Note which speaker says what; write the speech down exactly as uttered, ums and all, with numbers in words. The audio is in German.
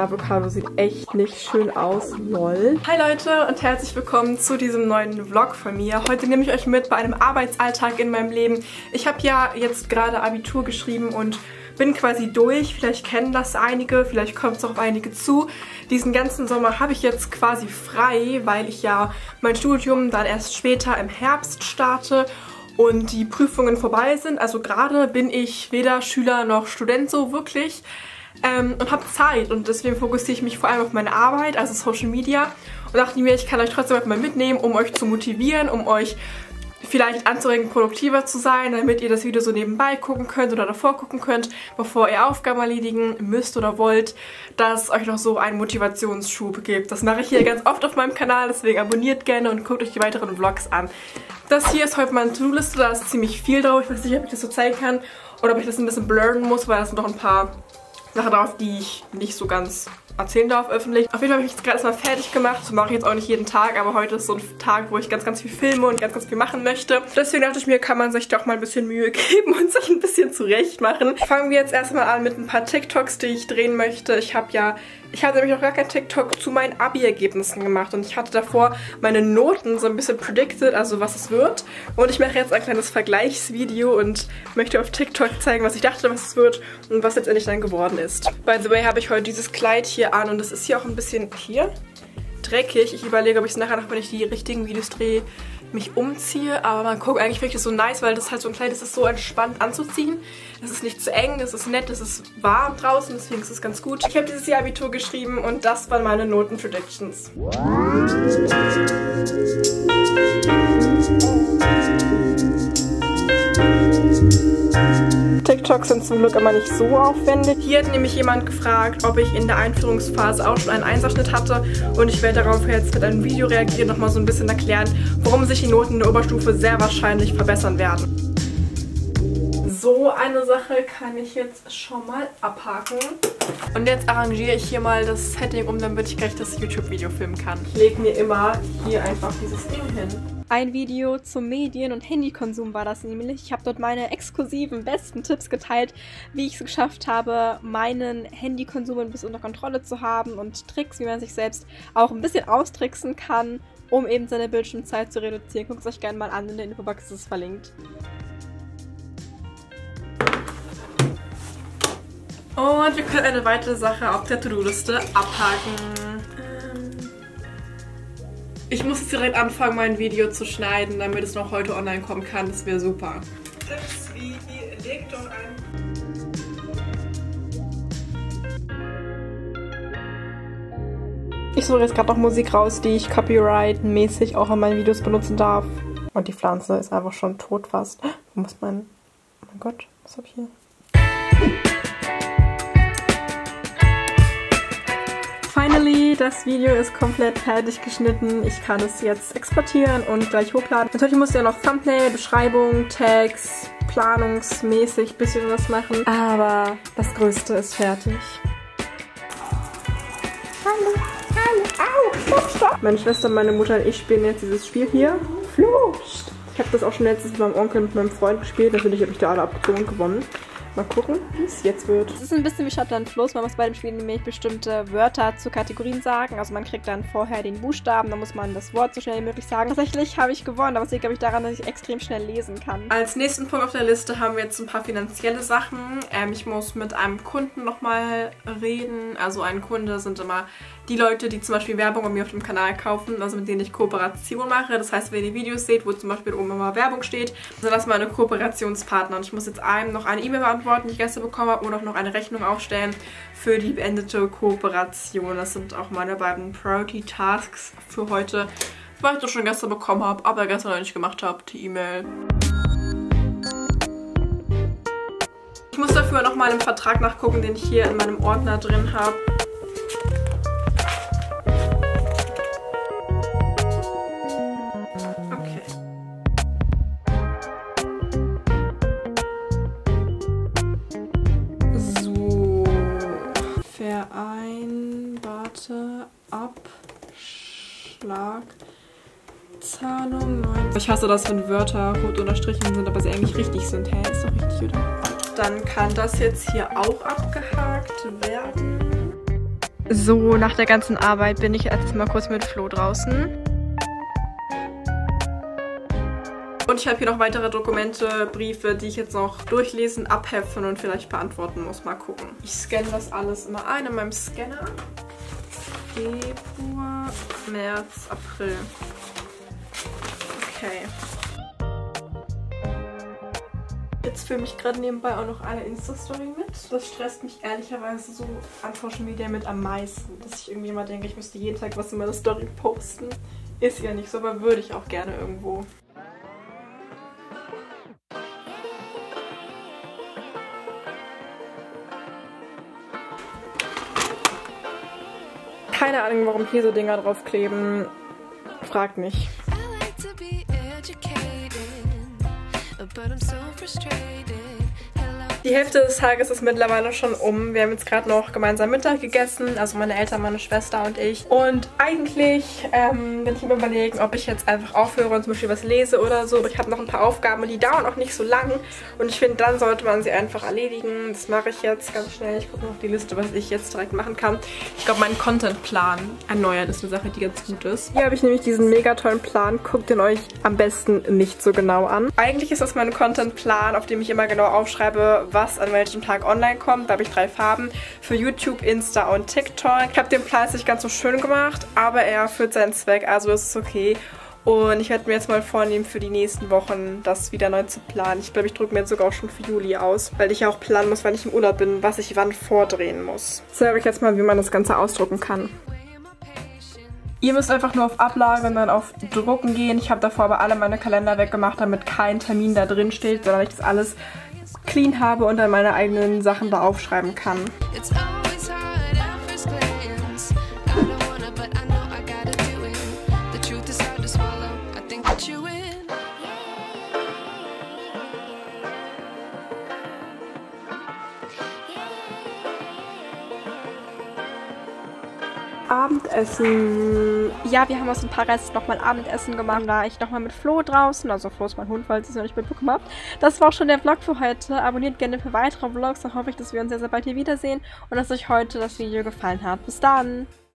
Speaker 1: Avocado sieht echt nicht schön aus. Lol. Hi Leute und herzlich willkommen zu diesem neuen Vlog von mir. Heute nehme ich euch mit bei einem Arbeitsalltag in meinem Leben. Ich habe ja jetzt gerade Abitur geschrieben und bin quasi durch. Vielleicht kennen das einige, vielleicht kommt es auch auf einige zu. Diesen ganzen Sommer habe ich jetzt quasi frei, weil ich ja mein Studium dann erst später im Herbst starte und die Prüfungen vorbei sind. Also gerade bin ich weder Schüler noch Student so wirklich ähm, und habe Zeit. Und deswegen fokussiere ich mich vor allem auf meine Arbeit, also Social Media. Und dachte mir, ich kann euch trotzdem mal mitnehmen, um euch zu motivieren, um euch vielleicht anzuregen, produktiver zu sein, damit ihr das Video so nebenbei gucken könnt oder davor gucken könnt, bevor ihr Aufgaben erledigen müsst oder wollt, dass es euch noch so einen Motivationsschub gibt. Das mache ich hier ganz oft auf meinem Kanal, deswegen abonniert gerne und guckt euch die weiteren Vlogs an. Das hier ist heute meine To-Do-Liste, da ist ziemlich viel drauf. Ich weiß nicht, ob ich das so zeigen kann oder ob ich das ein bisschen blurren muss, weil da sind noch ein paar Sachen drauf, die ich nicht so ganz erzählen darf öffentlich. Auf jeden Fall habe ich jetzt gerade erstmal fertig gemacht. Das mache ich jetzt auch nicht jeden Tag, aber heute ist so ein Tag, wo ich ganz, ganz viel filme und ganz, ganz viel machen möchte. Deswegen dachte ich mir, kann man sich doch mal ein bisschen Mühe geben und sich ein bisschen zurecht machen. Fangen wir jetzt erstmal an mit ein paar TikToks, die ich drehen möchte. Ich habe ja, ich habe nämlich noch gar kein TikTok zu meinen Abi-Ergebnissen gemacht und ich hatte davor meine Noten so ein bisschen predicted, also was es wird. Und ich mache jetzt ein kleines Vergleichsvideo und möchte auf TikTok zeigen, was ich dachte, was es wird und was letztendlich dann geworden ist. By the way, habe ich heute dieses Kleid hier an und es ist hier auch ein bisschen hier dreckig. Ich überlege, ob ich es nachher noch, wenn ich die richtigen Videos drehe, mich umziehe. Aber man guckt, eigentlich finde ich das so nice, weil das halt so ein Kleid ist, das ist so entspannt anzuziehen. Es ist nicht zu eng, es ist nett, es ist warm draußen, deswegen ist es ganz gut. Ich habe dieses Jahr Abitur geschrieben und das waren meine Noten-Predictions. TikToks sind zum Glück immer nicht so aufwendig. Hier hat nämlich jemand gefragt, ob ich in der Einführungsphase auch schon einen Einserschnitt hatte und ich werde darauf jetzt mit einem Video reagieren, nochmal so ein bisschen erklären, warum sich die Noten in der Oberstufe sehr wahrscheinlich verbessern werden. So eine Sache kann ich jetzt schon mal abhaken. Und jetzt arrangiere ich hier mal das Setting um, damit ich gleich das YouTube-Video filmen kann. Ich lege mir immer hier einfach dieses Ding hin. Ein Video zum Medien- und Handykonsum war das nämlich. Ich habe dort meine exklusiven, besten Tipps geteilt, wie ich es geschafft habe, meinen Handykonsum ein bisschen unter Kontrolle zu haben und Tricks, wie man sich selbst auch ein bisschen austricksen kann, um eben seine Bildschirmzeit zu reduzieren. Guckt es euch gerne mal an, in der Infobox ist es verlinkt. Und wir können eine weitere Sache auf der To-Do-Liste abhaken. Ich muss jetzt direkt anfangen, mein Video zu schneiden, damit es noch heute online kommen kann. Das wäre super. Tipps wie legt doch ein. Ich suche jetzt gerade noch Musik raus, die ich copyright-mäßig auch in meinen Videos benutzen darf. Und die Pflanze ist einfach schon tot fast. Wo ist mein... Oh mein Gott, was habe ich hier? Finally, das Video ist komplett fertig geschnitten. Ich kann es jetzt exportieren und gleich hochladen. Natürlich muss ja noch Thumbnail, Beschreibung, Tags, planungsmäßig ein bisschen was machen. Aber das Größte ist fertig. Hallo, hallo, au, stopp, stopp. Meine Schwester, meine Mutter und ich spielen jetzt dieses Spiel hier. Flucht. Ich habe das auch schon letztens mit meinem Onkel und mit meinem Freund gespielt. Natürlich habe ich da alle abgezogen und gewonnen. Mal gucken, wie es jetzt wird. Es ist ein bisschen wie Schottland Fluss. Man muss bei dem Spiel nämlich bestimmte Wörter zu Kategorien sagen. Also man kriegt dann vorher den Buchstaben, dann muss man das Wort so schnell wie möglich sagen. Tatsächlich habe ich gewonnen, aber es liegt, glaube ich, daran, dass ich extrem schnell lesen kann. Als nächsten Punkt auf der Liste haben wir jetzt ein paar finanzielle Sachen. Ähm, ich muss mit einem Kunden nochmal reden. Also ein Kunde sind immer die Leute, die zum Beispiel Werbung bei mir auf dem Kanal kaufen, also mit denen ich Kooperation mache. Das heißt, wenn ihr die Videos seht, wo zum Beispiel oben immer Werbung steht, sind das meine Kooperationspartner. Und ich muss jetzt einem noch eine E-Mail beantworten, die ich gestern bekommen habe, und auch noch eine Rechnung aufstellen für die beendete Kooperation. Das sind auch meine beiden Priority Tasks für heute, weil ich das schon gestern bekommen habe, aber gestern noch nicht gemacht habe, die E-Mail. Ich muss dafür nochmal im Vertrag nachgucken, den ich hier in meinem Ordner drin habe. Vereinbarte Abschlagzahlung neun. Ich hasse das, wenn Wörter rot unterstrichen sind, aber sie eigentlich richtig sind. Hä, ist doch richtig, oder? Dann kann das jetzt hier auch abgehakt werden. So, nach der ganzen Arbeit bin ich jetzt mal kurz mit Flo draußen. Und ich habe hier noch weitere Dokumente, Briefe, die ich jetzt noch durchlesen, abheften und vielleicht beantworten muss. Mal gucken. Ich scanne das alles immer ein in meinem Scanner. Februar, März, April. Okay. Jetzt filme ich gerade nebenbei auch noch eine Insta-Story mit. Das stresst mich ehrlicherweise so an Social Media mit am meisten. Dass ich irgendwie immer denke, ich müsste jeden Tag was in meiner Story posten. Ist ja nicht so, aber würde ich auch gerne irgendwo. Keine Ahnung, warum hier so Dinger draufkleben. Fragt nicht. Die Hälfte des Tages ist mittlerweile schon um. Wir haben jetzt gerade noch gemeinsam Mittag gegessen, also meine Eltern, meine Schwester und ich. Und eigentlich ähm, bin ich mir überlegen, ob ich jetzt einfach aufhöre und zum Beispiel was lese oder so. Aber ich habe noch ein paar Aufgaben und die dauern auch nicht so lang. Und ich finde, dann sollte man sie einfach erledigen. Das mache ich jetzt ganz schnell. Ich gucke noch auf die Liste, was ich jetzt direkt machen kann. Ich glaube, meinen Contentplan erneuern ist eine Sache, die ganz gut ist. Hier habe ich nämlich diesen mega tollen Plan. Guckt den euch am besten nicht so genau an. Eigentlich ist das mein Contentplan, auf dem ich immer genau aufschreibe, was an welchem Tag online kommt. Da habe ich drei Farben für YouTube, Insta und TikTok. Ich habe den Plan nicht ganz so schön gemacht, aber er erfüllt seinen Zweck, also ist es okay. Und ich werde mir jetzt mal vornehmen, für die nächsten Wochen das wieder neu zu planen. Ich glaube, ich drücke mir jetzt sogar auch schon für Juli aus, weil ich ja auch planen muss, wenn ich im Urlaub bin, was ich wann vordrehen muss. So, habe ich jetzt mal, wie man das Ganze ausdrucken kann. Ihr müsst einfach nur auf Ablage und dann auf Drucken gehen. Ich habe davor aber alle meine Kalender weggemacht, damit kein Termin da drin steht, sondern ich das alles clean habe und dann meine eigenen Sachen da aufschreiben kann. Abendessen. Ja, wir haben aus ein paar Resten nochmal Abendessen gemacht. Da ich nochmal mit Flo draußen, also Flo ist mein Hund, falls ihr es noch nicht mitbekommen habt. Das war auch schon der Vlog für heute. Abonniert gerne für weitere Vlogs. Dann hoffe ich, dass wir uns sehr, sehr bald hier wiedersehen und dass euch heute das Video gefallen hat. Bis dann!